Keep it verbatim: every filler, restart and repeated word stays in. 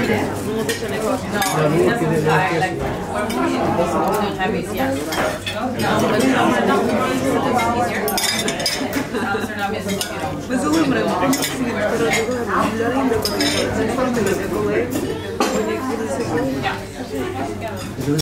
No te suena igual. No, it doesn't fly. Like when we don't have it yet. No, but in Amsterdam it's easier. Amsterdam is, you know. Ми залимремо. Передивимо. Для ринку, коли це коли, коли їх буде